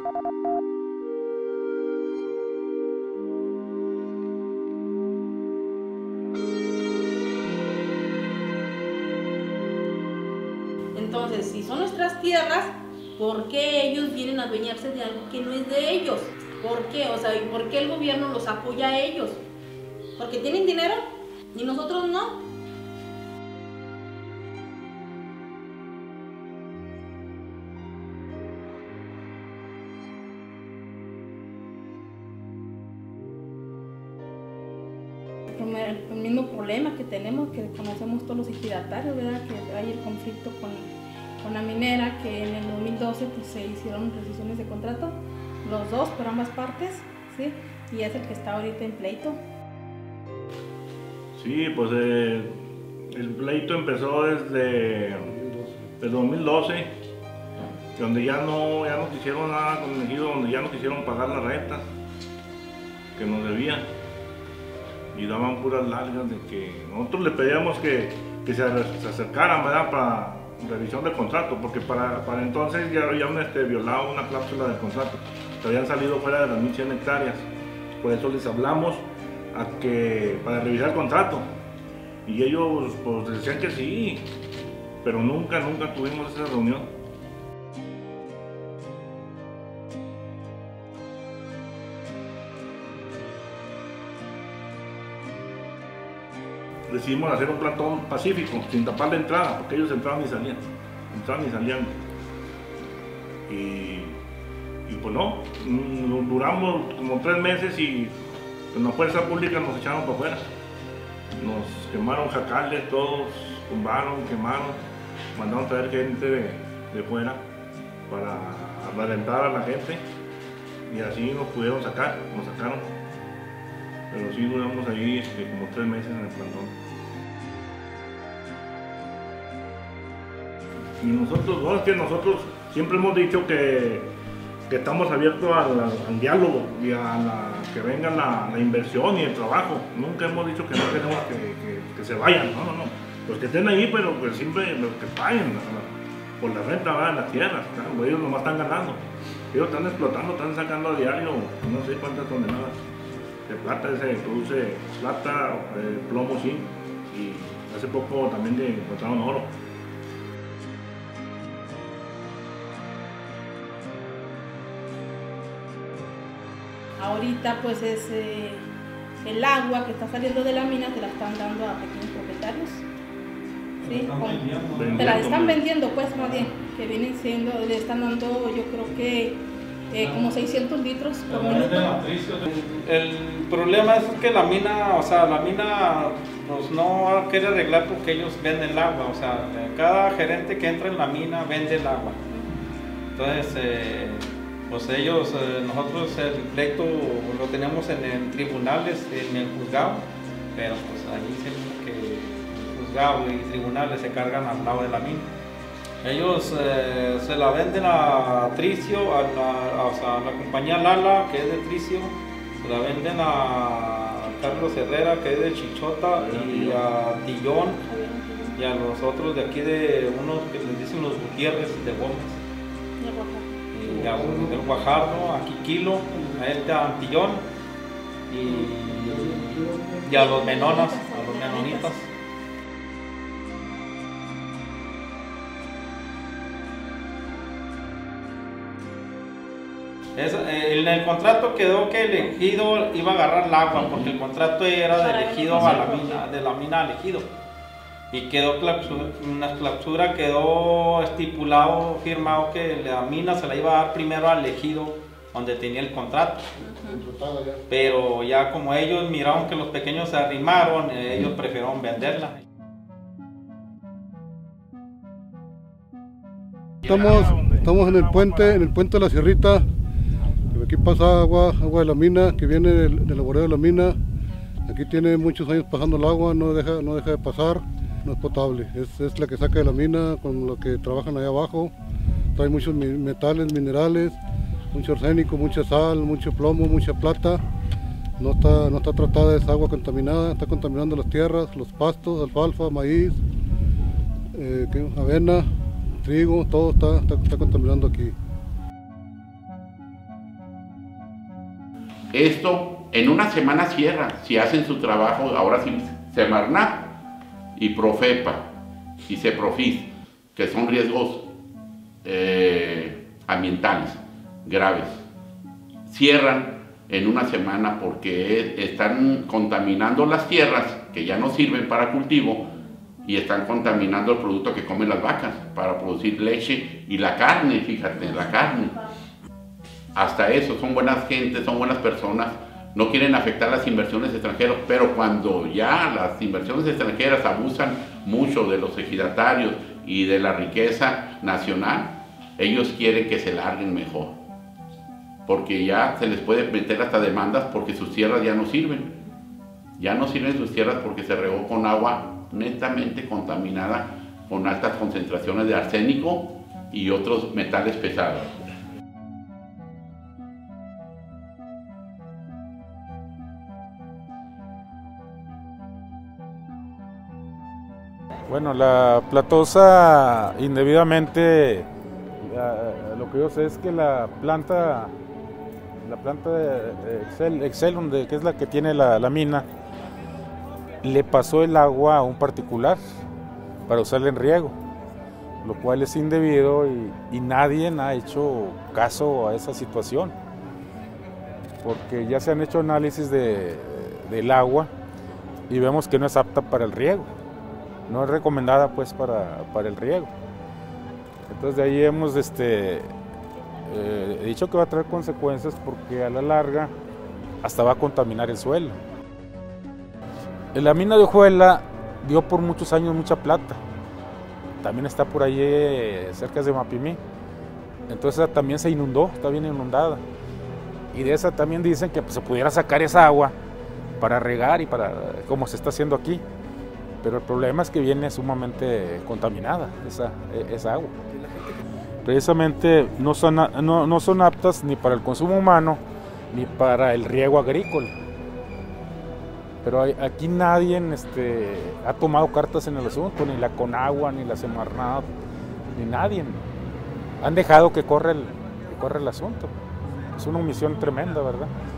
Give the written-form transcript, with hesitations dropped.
Entonces, si son nuestras tierras, ¿por qué ellos vienen a adueñarse de algo que no es de ellos? ¿Por qué? O sea, ¿y por qué el gobierno los apoya a ellos? ¿Porque tienen dinero y nosotros no? El mismo problema que tenemos, que conocemos todos los ejidatarios, ¿verdad? Que hay el conflicto con la minera, que en el 2012 pues, se hicieron rescisiones de contrato, los dos por ambas partes, ¿sí? Y es el que está ahorita en pleito. Sí, pues el pleito empezó desde el 2012, donde ya no quisieron nada con el ejido, donde ya no quisieron pagar las rentas que nos debían. Y daban puras largas de que nosotros le pedíamos que se acercaran, ¿verdad? Para revisión del contrato, porque para entonces ya habían violado una cláusula del contrato, que habían salido fuera de las 1100 hectáreas. Por eso les hablamos para revisar el contrato. Y ellos pues decían que sí, pero nunca tuvimos esa reunión. Decidimos hacer un plantón pacífico, sin tapar la entrada, porque ellos entraban y salían. Y pues no, duramos como 3 meses y en la fuerza pública nos echaron para afuera. Nos quemaron jacales, todos tumbaron, quemaron, mandaron traer gente de fuera para alentar a la gente y así nos pudieron sacar, nos sacaron. Pero sí duramos ahí como 3 meses en el plantón. Y nosotros siempre hemos dicho que estamos abiertos al diálogo y a que venga la inversión y el trabajo. Nunca hemos dicho que no queremos que se vayan, no. Los que estén ahí, pero pues siempre los que paguen por la renta de las tierras, claro, ellos nomás están ganando. Ellos están explotando, están sacando a diario no sé cuántas toneladas de plata, se produce plata, plomo, zinc, y hace poco también encontraron oro. Ahorita pues es el agua que está saliendo de la mina, se la están dando a pequeños propietarios. ¿Sí? Te la están vendiendo pues más bien, que vienen siendo, le están dando yo creo que como 600 litros por minuto. El problema es que la mina pues no quiere arreglar porque ellos venden el agua, o sea, cada gerente que entra en la mina vende el agua. Entonces, pues nosotros el pleito lo tenemos en tribunales, en el juzgado, pero pues ahí siempre que el juzgado y tribunales se cargan al lado de la mina. Ellos se la venden a Tricio, a la compañía Lala, que es de Tricio, se la venden a Carlos Herrera, que es de Chichota, y a Tillón, y a los otros de aquí, de unos que les dicen los Gutiérrez de Gómez, y a el Guajardo, a Quiquilo, a Antillón, y a los Menonas, a los Menonitas. En el contrato quedó que el ejido iba a agarrar el agua, porque el contrato era del ejido a la mina, de la mina al ejido. Y quedó una clausura, quedó estipulado, firmado que la mina se la iba a dar primero al ejido donde tenía el contrato. Pero ya como ellos miraron que los pequeños se arrimaron, ellos prefirieron venderla. Estamos en el puente de la Sierrita. Aquí pasa agua de la mina que viene del laboreo de la mina. Aquí tiene muchos años pasando el agua, no deja de pasar, no es potable. Es la que saca de la mina con lo que trabajan allá abajo. Trae muchos metales, minerales, mucho arsénico, mucha sal, mucho plomo, mucha plata. No está tratada esa agua contaminada, está contaminando las tierras, los pastos, alfalfa, maíz, avena, trigo, todo está contaminando aquí. Esto en una semana cierra, si hacen su trabajo, ahora sí, Semarnat y Profepa y Ceprofis, que son riesgos ambientales graves, cierran en una semana porque están contaminando las tierras que ya no sirven para cultivo y están contaminando el producto que comen las vacas para producir leche y la carne, fíjate, la carne. Hasta eso, son buenas gentes, son buenas personas, no quieren afectar las inversiones extranjeras, pero cuando ya las inversiones extranjeras abusan mucho de los ejidatarios y de la riqueza nacional, ellos quieren que se larguen mejor, porque ya se les puede meter hasta demandas porque sus tierras ya no sirven. Ya no sirven sus tierras porque se regó con agua netamente contaminada con altas concentraciones de arsénico y otros metales pesados. Bueno, la platosa indebidamente, lo que yo sé es que la planta de Excelum, que es la que tiene la mina, le pasó el agua a un particular para usarla en riego, lo cual es indebido y nadie ha hecho caso a esa situación, porque ya se han hecho análisis del agua y vemos que no es apta para el riego. No es recomendada pues para el riego. Entonces de ahí hemos dicho que va a traer consecuencias porque a la larga hasta va a contaminar el suelo. La mina de Ojuela dio por muchos años mucha plata. También está por ahí cerca de Mapimí. Entonces también se inundó, está bien inundada. Y de esa también dicen que pues, se pudiera sacar esa agua para regar y para como se está haciendo aquí. Pero el problema es que viene sumamente contaminada esa agua. Precisamente no son aptas ni para el consumo humano ni para el riego agrícola. Pero aquí nadie ha tomado cartas en el asunto, ni la Conagua, ni la Semarnat, ni nadie. Han dejado que corre el asunto. Es una omisión tremenda, ¿verdad?